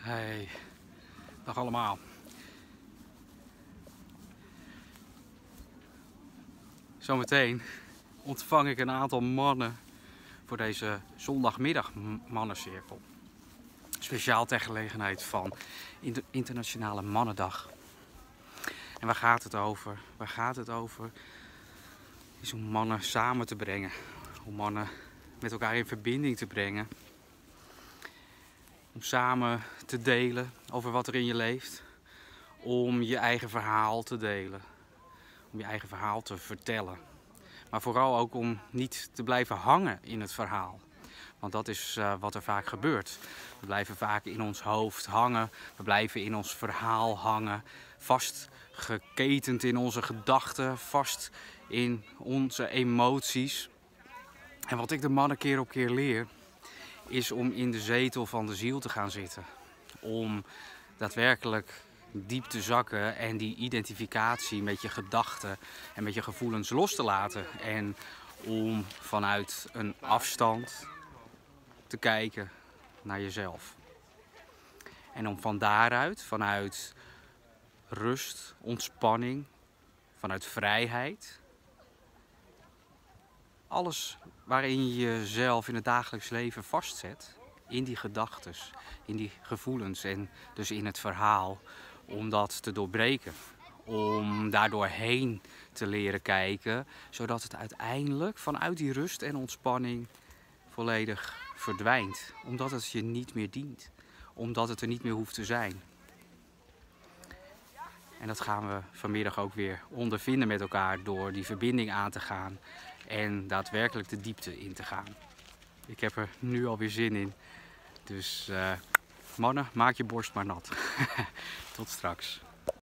Hey, dag allemaal. Zometeen ontvang ik een aantal mannen voor deze zondagmiddag mannencirkel. Speciaal ter gelegenheid van Internationale Mannendag. En waar gaat het over? Waar gaat het over? Is om mannen samen te brengen. Om mannen met elkaar in verbinding te brengen. Om samen te delen over wat er in je leeft. Om je eigen verhaal te delen. Om je eigen verhaal te vertellen. Maar vooral ook om niet te blijven hangen in het verhaal. Want dat is wat er vaak gebeurt. We blijven vaak in ons hoofd hangen. We blijven in ons verhaal hangen. Vastgeketend in onze gedachten. Vast in onze emoties. En wat ik de mannen keer op keer leer, is om in de zetel van de ziel te gaan zitten. Om daadwerkelijk diep te zakken en die identificatie met je gedachten en met je gevoelens los te laten. En om vanuit een afstand te kijken naar jezelf. En om van daaruit, vanuit rust, ontspanning, vanuit vrijheid, alles waarin je jezelf in het dagelijks leven vastzet, in die gedachten, in die gevoelens en dus in het verhaal, om dat te doorbreken. Om daardoorheen te leren kijken, zodat het uiteindelijk vanuit die rust en ontspanning volledig verdwijnt. Omdat het je niet meer dient. Omdat het er niet meer hoeft te zijn. En dat gaan we vanmiddag ook weer ondervinden met elkaar door die verbinding aan te gaan en daadwerkelijk de diepte in te gaan. Ik heb er nu alweer zin in. Dus mannen, maak je borst maar nat. Tot straks.